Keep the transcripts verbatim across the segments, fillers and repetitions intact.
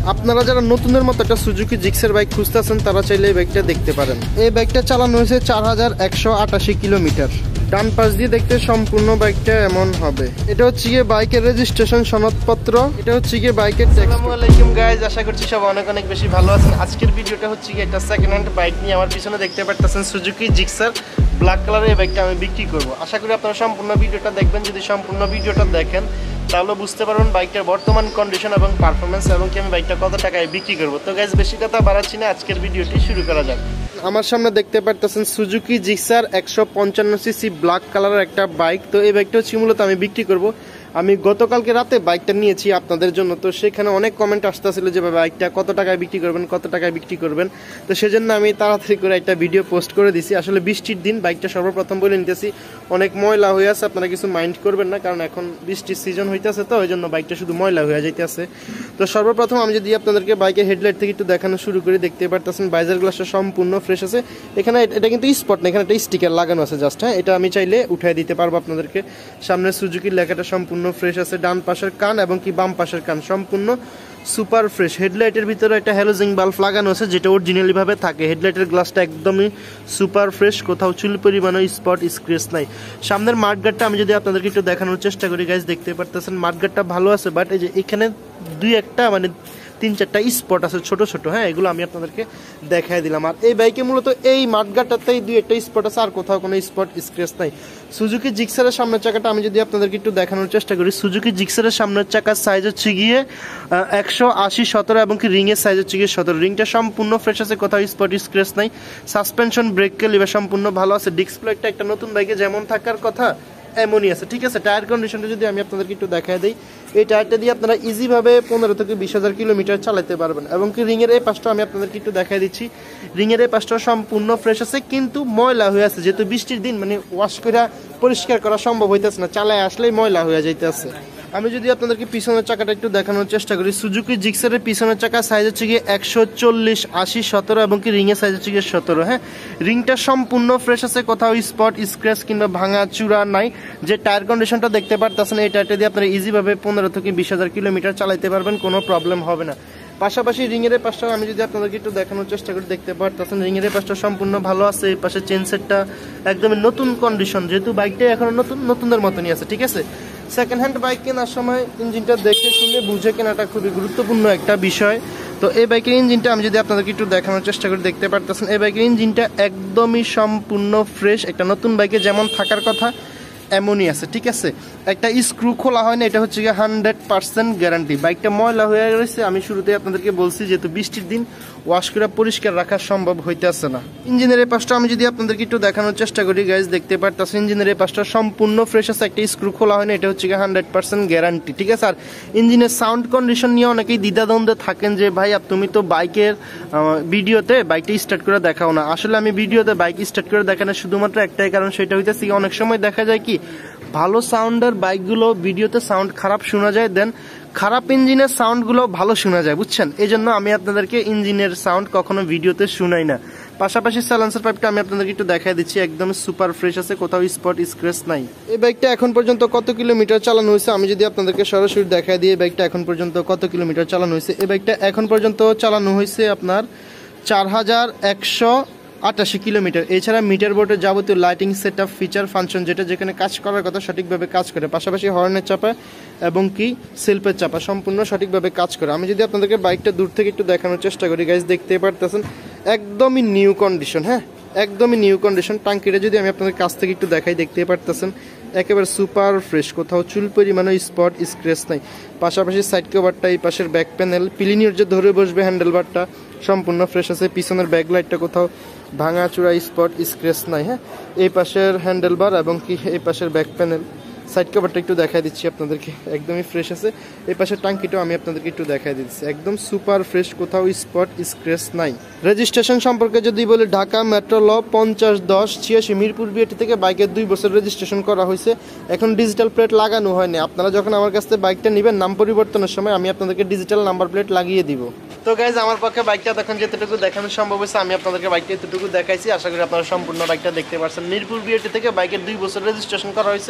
আপনারা যারা নতুনের মতো একটা সুজুকি জিক্সার বাইক খুঁজতেছেন তারা চাইলে এই বাইকটা দেখতে পারেন। এই বাইকটা চালানো হয়েছে চার হাজার একশো আটাশি কিলোমিটার। ডান পাশ দিয়ে দেখতে সম্পূর্ণ বাইকটা এমন হবে। এটা হচ্ছে গিয়ে বাইকের রেজিস্ট্রেশন সনদপত্র, এটা হচ্ছে গিয়ে বাইকের ট্যাক্স। আসসালামু আলাইকুম গাইজ, আশা করছি সব অনেক অনেক বেশি ভালো আছেন। আজকের ভিডিওটা হচ্ছে গিয়ে একটা সেকেন্ড হ্যান্ড বাইক নিয়ে। আমার পিছনে দেখতে পারতেছেন সুজুকি জিক্সার ব্ল্যাক কালারের এই বাইকটা আমি বিক্রি করবো। আশা করি আপনারা সম্পূর্ণ ভিডিওটা দেখবেন। যদি সম্পূর্ণ ভিডিওটা দেখেন তাহলে বুঝতে পারবেন বাইকটার বর্তমান কন্ডিশন এবং পারফরমেন্স এবং কি আমি বাইকটা কত টাকায় বিক্রি করবো। তো গাইজ বেশি কথা বাড়াচ্ছি না, আজকের ভিডিওটি শুরু করা যাক। আমার সামনে দেখতে পারতেছেন সুজুকি জিক্সার একশো পঞ্চান্ন সিসি ব্ল্যাক কালারের একটা বাইক। তো এই বাইকটা হচ্ছে মূলত আমি বিক্রি করব। আমি গতকালকে রাতে বাইকটা নিয়েছি আপনাদের জন্য, তো সেখানে অনেক কমেন্ট আসতেছিল যে বাইকটা কত টাকায় বিক্রি করবেন কত টাকায় বিক্রি করবেন। তো সেজন্য আমি তাড়াতাড়ি করে একটা ভিডিও পোস্ট করে দিছি। আসলে বৃষ্টির দিন বাইকটা সর্বপ্রথম বলে নিতেছি অনেক ময়লা হয়ে আছে, আপনারা কিছু মাইন্ড করবেন না, কারণ এখন বৃষ্টির সিজন হইতেছে, তো ওই জন্য বাইকটা শুধু ময়লা হয়ে যাইতেছে। তো সর্বপ্রথম আমি যদি আপনাদেরকে বাইকের হেডলাইট থেকে একটু দেখানো শুরু করে, দেখতে পারতেছেন বাইজার গ্লাসটা সম্পূর্ণ ফ্রেশ আছে। এখানে এটা কিন্তু স্পট না, এখানে একটা স্টিকার লাগানো আছে জাস্ট। হ্যাঁ, এটা আমি চাইলে উঠাই দিতে পারবো আপনাদেরকে। সামনে সুজুকির লেখাটা সম্পূর্ণ ফ্রেশ আছে। ডান পাশের কান এবং কি বাম পাশের কান সম্পূর্ণ সুপার ফ্রেশ। হেডলাইটের ভিতরে একটা হ্যালোজেন বাল্ব লাগানো আছে যেটা অরিজিনালি ভাবে থাকে। হেডলাইটের গ্লাসটা একদমই সুপার ফ্রেশ, কোথাও চুল পরিমাণে স্পট স্ক্র্যাচ নাই। সামনের মাঠগার্ডটা আমি যদি আপনাদেরকে একটু দেখানোর চেষ্টা করি গাইজ, দেখতে পারতেছেন মাঠগার্ডটা ভালো আছে, বাট এই যে এখানে দুই একটা মানে তিন চারটা স্পট আছে ছোট ছোট। হ্যাঁ, এগুলো আমি আপনাদেরকে দেখাই দিলাম। আর এই বাইকে মূলত এই মাঠগাটাতেই দুই একটা স্পট আছে, আর কোথাও কোনো স্পট স্ক্র্যাচ নাই। সুজুকি জিক্সারের সামনের চাকাটা আমি যদি আপনাদেরকে একটু দেখানোর চেষ্টা করি, সুজুকি জিক্সারের সামনের চাকার সাইজ হচ্ছে গিয়ে একশো আশি সতেরো এবং কি রিং এর সাইজ হচ্ছে গিয়ে সতেরো। রিংটা সম্পূর্ণ ফ্রেশ আছে, কোথাও স্পট স্ক্র্যাচ নাই। সাসপেনশন ব্রেক লিভার সম্পূর্ণ ভালো আছে। ডিসপ্লেটা একটা নতুন বাইকে যেমন থাকার কথা এমনই আছে, ঠিক আছে। টায়ার কন্ডিশনটা যদি আমি আপনাদেরকে একটু দেখাই দিই, এই টায়ারটা দিয়ে আপনারা ইজিভাবে পনেরো থেকে বিশ হাজার কিলোমিটার চালাতে পারবেন। এবং কি রিংয়ের এই পাশটা আমি আপনাদেরকে একটু দেখাই দিচ্ছি, রিংয়ের এই পাশটা সম্পূর্ণ ফ্রেশ আছে, কিন্তু ময়লা হয়ে আছে। যেহেতু বৃষ্টির দিন মানে ওয়াশ করে পরিষ্কার করা সম্ভব হইতেছে না, চালায় আসলেই ময়লা হয়ে যাইতেছে। আমি যদি আপনাদেরকে পিছনের চাকাটা একটু দেখানোর চেষ্টা করি, সুজুকি জিক্সারের পিছনের চাকা সাইজ হচ্ছে গিয়ে একশো চল্লিশ আশি সতেরো এবং কি রিংয়ের সাইজ হচ্ছে গিয়ে সতেরো। হ্যাঁ, রিংটা সম্পূর্ণ ফ্রেশ আছে, কোথাও স্পট স্ক্র্যাচ কিংবা ভাঙা চূড়া নাই। যে টায়ার কন্ডিশনটা দেখতে পারতেছেন, এই টায়ারটা দিয়ে আপনারা ইজিভাবে পনেরো থেকে বিশ হাজার কিলোমিটার চালাইতে পারবেন, কোনো প্রবলেম হবে না। পাশাপাশি রিংয়ের পাশটা আমি যদি আপনাদেরকে একটু দেখানোর চেষ্টা করি, দেখতে পারতেছেন রিংয়ের পাশটা সম্পূর্ণ ভালো আছে। এই পাশে চেন সেটটা একদমই নতুন কন্ডিশন, যেহেতু বাইকটা এখনো নতুন নতুনদের মতনই আছে, ঠিক আছে। সেকেন্ড হ্যান্ড বাইক কেনার সময় ইঞ্জিনটা দেখে শুনে বুঝে কেনাটা খুবই গুরুত্বপূর্ণ একটা বিষয়। তো এই বাইকের ইঞ্জিনটা আমি যদি আপনাদেরকে একটু দেখানোর চেষ্টা করি, দেখতে পারতেছেন এই বাইকের ইঞ্জিনটা একদমই সম্পূর্ণ ফ্রেশ। একটা নতুন বাইকে যেমন থাকার কথা এমনই আছে, ঠিক আছে। একটা স্ক্রু খোলা হয় না, এটা হচ্ছে গিয়ে হান্ড্রেড পার্সেন্ট গ্যারান্টি। বাইকটা ময়লা হয়ে রয়েছে, আমি শুরুতে আপনাদেরকে বলছি যেহেতু বৃষ্টির দিন ওয়াশ করে পরিষ্কার রাখা সম্ভব হইতে আসে না। ইঞ্জিনের এই পাশটা আমি যদি আপনাদেরকে একটু দেখানোর চেষ্টা করি গাইজ, দেখতে পারতেছেন ইঞ্জিনের এই পাশটা সম্পূর্ণ ফ্রেশ আছে, একটা স্ক্রু খোলা হয় না, এটা হচ্ছে গিয়ে হান্ড্রেড পার্সেন্ট গ্যারান্টি, ঠিক আছে। আর ইঞ্জিনের সাউন্ড কন্ডিশন নিয়ে অনেকেই দ্বিধাদ্বন্দ্বে থাকেন যে ভাই তুমি তো বাইকের ভিডিওতে বাইকটা স্টার্ট করে দেখাও না। আসলে আমি ভিডিওতে বাইক স্টার্ট করে দেখানো শুধুমাত্র একটাই কারণ, সেটা হইতেছে অনেক সময় দেখা যায় কি ভালো সাউন্ডের বাইকগুলো ভিডিওতে সাউন্ড খারাপ শোনা যায়, দেন খারাপ ইঞ্জিনের সাউন্ডগুলো ভালো শোনা যায়, বুঝছেন। এই জন্য আমি আপনাদেরকে ইঞ্জিনের সাউন্ড কখনো ভিডিওতে শুনাই না। পাশাপাশি সাইলেন্সার পাইপটা আমি আপনাদেরকে একটু দেখাই দিচ্ছি, একদম সুপার ফ্রেশ আছে, কোথাও স্পট স্ক্র্যাচ নাই। এই বাইকটা এখন পর্যন্ত কত কিলোমিটার চালানো হয়েছে আমি যদি আপনাদেরকে সরাসরি দেখাই দিই, এই বাইকটা এখন পর্যন্ত কত কিলোমিটার চালানো হয়েছে। এই বাইকটা এখন পর্যন্ত চালানো হয়েছে আপনার চার হাজার একশো আটাশি কিলোমিটার। এছাড়া মিটার বোর্ডের যাবতীয় lighting set up feature function যেটা যেখানে কাজ করার কথা সঠিকভাবে কাজ করে। পাশাপাশি হর্নের চাপা এবং কি সেলফের চাপা সম্পূর্ণ সঠিকভাবে কাজ করে। আমি যদি আপনাদেরকে বাইকটা দূর থেকে একটু দেখানোর চেষ্টা করি গাইজ, দেখতে পারতেছেন একদমই নিউ কন্ডিশন। হ্যাঁ, একদমই নিউ কন্ডিশন। টাঙ্কিটা যদি আমি আপনাদের কাছ থেকে একটু দেখাই, দেখতে পারতেছেন একেবারে সুপার ফ্রেশ, কোথাও চুল পরিমাণে স্পট স্ক্র্যাচ নাই। পাশাপাশি সাইড কভারটা, এই পাশের ব্যাক প্যানেল, পিলিনিয়র যে ধরে বসবে হ্যান্ডেলবারটা সম্পূর্ণ ফ্রেশ আছে। পিছনের ব্যাক লাইটটা কোথাও ভাঙা চূড়া স্পট স্ক্র্যাচ নাই। হ্যাঁ, এই পাশের হ্যান্ডেলবার এবং কি এই পাশের ব্যাক প্যানেল, সাইড কভারটা একটু দেখাই দিচ্ছি আপনাদেরকে, একদমই ফ্রেশ আছে। এই পাশের টাঙ্কিটাও আমি আপনাদেরকে একটু দেখাই দিচ্ছি, একদম সুপার ফ্রেশ, কোথাও স্পট স্ক্র্যাচ নাই। রেজিস্ট্রেশন সম্পর্কে যদি বলি, ঢাকা মেট্রো ল পঞ্চাশ দশ ছিয়াশি মিরপুর বিএটি থেকে বাইকের দুই বছর রেজিস্ট্রেশন করা হয়েছে। এখন ডিজিটাল প্লেট লাগানো হয়নি। আপনারা যখন আমার কাছ থেকে বাইকটা নেবেন, নাম পরিবর্তনের সময় আমি আপনাদেরকে ডিজিটাল নাম্বার প্লেট লাগিয়ে দিব। তো গাইজ আমার পক্ষে বাইকটা তখন যেতটুকু দেখানো সম্ভব হয়েছে আমি আপনাদেরকে বাইকটা এতটুকু দেখাইছি। আশা করি আপনারা সম্পূর্ণ বাইকটা দেখতে পাচ্ছেন। মিরপুর বিএটি থেকে বাইকের দুই বছর রেজিস্ট্রেশন করা হয়েছে।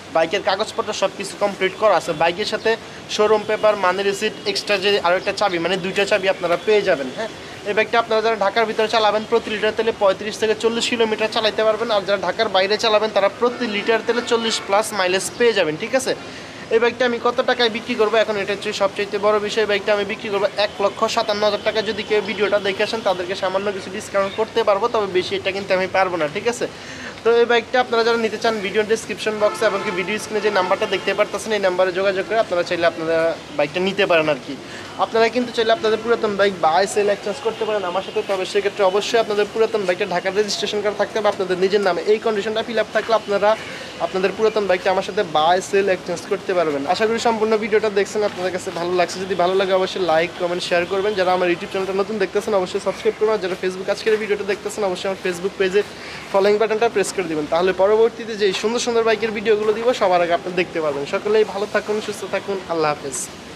বাইকের কাগজপত্র সব কিছু কমপ্লিট করা আছে। বাইকের সাথে showroom paper, money receipt, extra যে আরও একটা চাবি মানে দুইটা চাবি আপনারা পেয়ে যাবেন। হ্যাঁ, এই বাইকটা আপনারা যারা ঢাকার ভিতরে চালাবেন প্রতি লিটার তেলে পঁয়ত্রিশ থেকে চল্লিশ কিলোমিটার চালাতে পারবেন, আর যারা ঢাকার বাইরে চালাবেন তারা প্রতি লিটার তেলে চল্লিশ প্লাস মাইলেজ পেয়ে যাবেন। ঠিক আছে, এই বাইকটা আমি কত টাকায় বিক্রি করবো এখন এটা হচ্ছে সবচেয়ে বড় বিষয়। বাইকটা আমি বিক্রি করবো এক লক্ষ সাতান্ন হাজার টাকা। যদি কেউ ভিডিওটা দেখে আসেন তাদেরকে সামান্য কিছু ডিসকাউন্ট করতে পারবো, তবে বেশি এটা কিন্তু আমি পারবো না। ঠিক আছে, তো এই বাইকটা আপনারা যারা নিতে চান ভিডিও ডিসক্রিপশন বক্সে এবং কি ভিডিও স্ক্রিনে যে নাম্বারটা দেখতে পারতেছেন এই নাম্বারে যোগাযোগ করে আপনারা চাইলে আপনারা বাইকটা নিতে পারেন আর কি। আপনারা কিন্তু চাইলে আপনাদের পুরাতন বাইক বাই সেল এক্সচেঞ্জ করতে পারেন আমার সাথে, তবে সেক্ষেত্রে অবশ্যই আপনাদের পুরাতন বাইকটা ঢাকার রেজিস্ট্রেশন করা থাকতে হবে আপনাদের নিজের নামে। এই কন্ডিশনটা ফিল আপ থাকলে আপনারা আপনাদের পুরাতন বাইকটা আমার সাথে বাই সেল এক্সচেঞ্জ করতে পারবেন। আশা করি সম্পূর্ণ ভিডিওটা দেখছেন আপনাদের কাছে ভালো লাগছে। যদি ভালো লাগে অবশ্যই লাইক কমেন্ট শেয়ার করবেন। যারা আমার ইউটিউব চ্যানেলটা নতুন দেখতেছেন অবশ্যই সাবস্ক্রাইব করবেন। যারা ফেসবুক আজকের ভিডিওটা দেখতেছেন অবশ্যই আমার ফেসবুক পেজে ফলোইং বাটনটা প্রেস করে দিবেন, তাহলে পরবর্তীতে যে সুন্দর সুন্দর বাইকের ভিডিওগুলো দিব সবার আগে আপনি দেখতে পারবেন। সকলেই ভালো থাকুন, সুস্থ থাকুন, আল্লাহ হাফেজ।